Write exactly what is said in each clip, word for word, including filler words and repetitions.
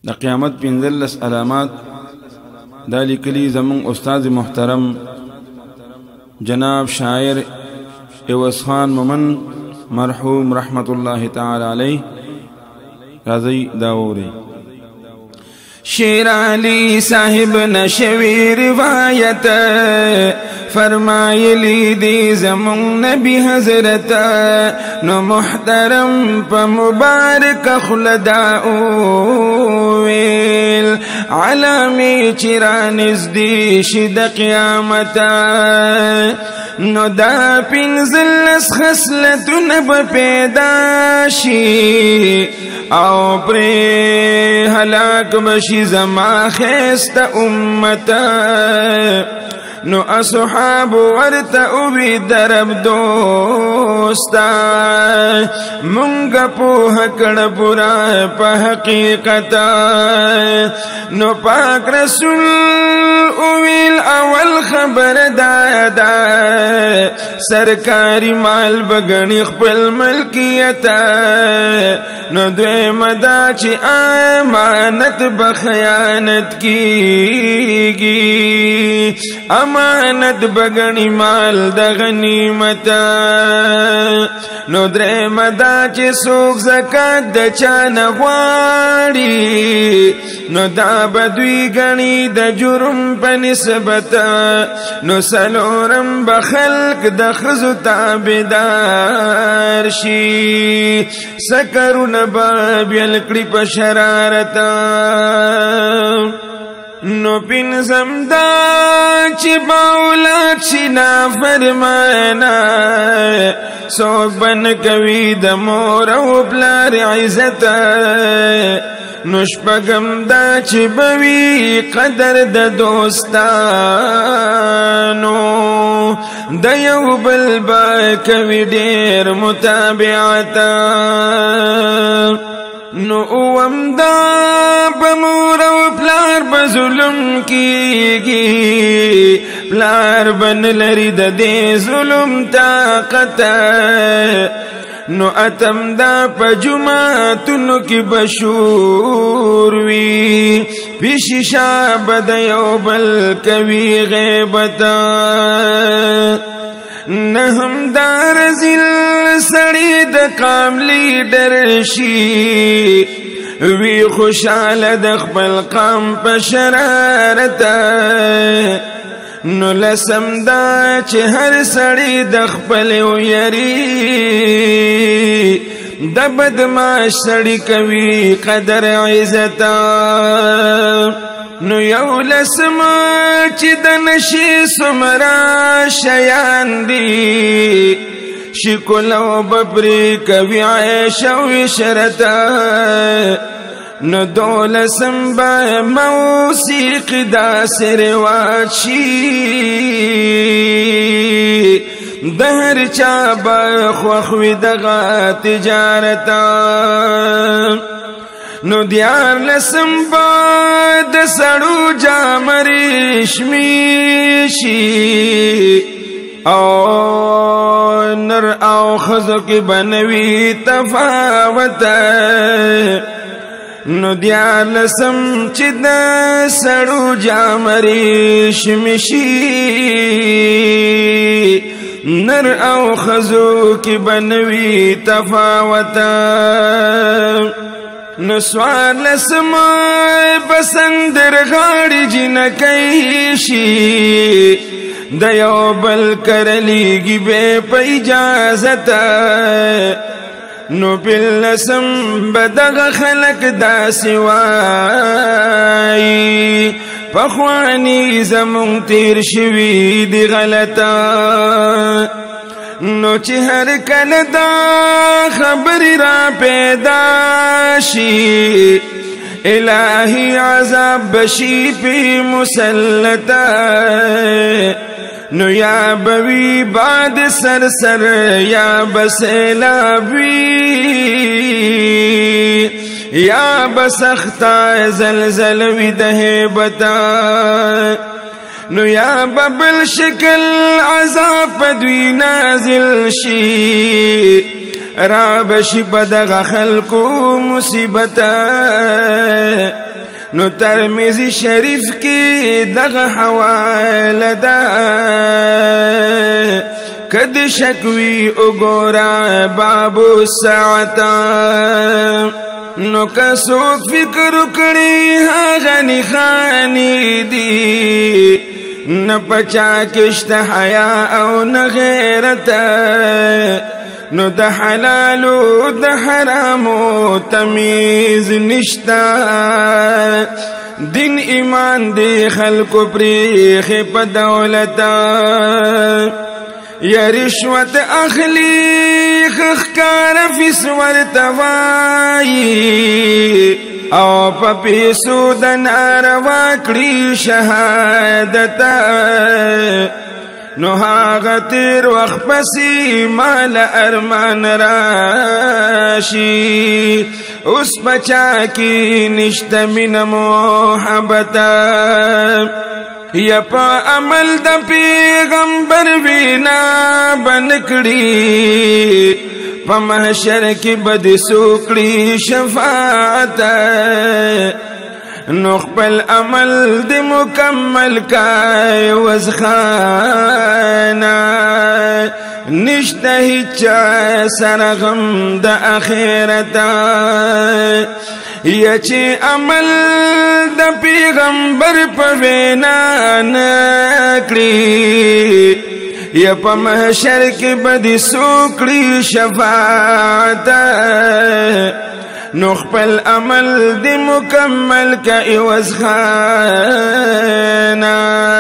د قیامت پنځلس علامات دا لیکلي زمون استاد محترم جناب شاعر عوض خان مومن مرحوم رحمت الله تعالی علیه راځي دا ووري. شیر علی صاحب نشوی روایت فرمایلی دی زمون نبی حضرت نو محترم پا مبارک خلداؤویل علامی چرانز دی شد قیامتا نو دا پنزلس خسلتو نب پیدا شی او پری حلاک بشی زما خیست امتا نو اصحاب ورتا اوی درب دوستا منگا پوہ کڑ پورا پا حقیقتا نو پاک رسول اویل اول خبر دادا سرکاری مال بگنی خپل ملکیتا نو دوی مدا چی امانت بخیانت کیگی امانت بگنی مال د غنیمتا نو درې مدا چې څوک زکات د چا نه غواړي نو دا بدوی گنی د جرم په نسبت نو سلورم بخلق د خزو تابدار شي سکرون باب یلکړي په شرارت نو پنځم دا چې باولاد شي نافرمانا څوک بن کوي د مور او پلار عزت نو شپږم دا چې بوي قدر د دوستانو د یو بل با کوي ډېر متابعت نو اوم دا بمور او پلار بظلم کیگی پلار بن لری د دې ظلم طاقت نو اتم دا په جمعتونو کې بشور وی پیششا بد یو بل کوي غیبت نهم دار زل سړی د قام لیډر شي وی خوشاله د خپل قام په شرارت نو لسم دا چې هر سړی د خپل یری د بدمعاش سړی کوي قدر عزت نو یو لسم چې د نشي سمرا شیان دی شکل و ببری کوي عیش و عشرت نو دولسم با موسیقی دا سروات شی دهر چا با خوخوی دغا تجارتا نو دیار لسم با د سړو جام ریشمی شي او نر او خزو کی بنوی تفاوت نو دیار لسم چې د سړو جام ریشمی شي نر او خزو کی بنوی تفاوت نو سوار لسم بسندر غاڑی جنکی شي د یو بل کرلیگی بے پا اجازت نو پل لسم بدغ خلق دا سوائی پخوانی زمون تیر شوی دی غلطا نو چې هر کله دا خبر را پیدا شي الہی عذاب بشی پی مسلطا نو یا بوی باد سر سر یا بسیلابی یا بسختا زلزلوی دہیبتا نو یا ببل شکل عذاب پدوی نازل شی را بشی بدغ خلقو مصیبتا نو ترمذی شریف کی دغه حواله ده کد شکوی وګورا باب الساعه نو کسوک فکر کړي هغه نه خانی دي نه پچا کشت حیا او نه غیرت نو د حلال او د حرام تمیز نشتا دین ایمان دی خلق پریخ په دولت یا رشوت اخلی خخکار فسور توائی او پا پیسو دنار واکڑی شہادتا نو هاغه تیر وخت پسی مال ارمان راشي اوس بچا کی نشت من محبتا یا پا عمل د پیغمبر وینا بنکڑی پا محشر کی بد سوکڑی شفاعت نخبل عمل دی مکمل کای وزخانا نشته هیچا سرغم د اخیرتا یا چی عمل د پیغمبر په وینا نکړي یا په محشر کې بدی سوکړي شفاعت نو خپل عمل دی مکمل کا عوض خانا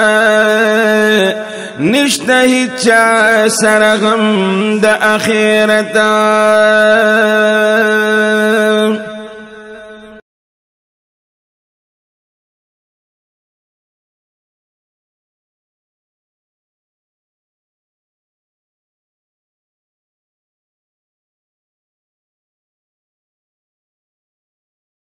نشته هیچا سرغم د اخیرتا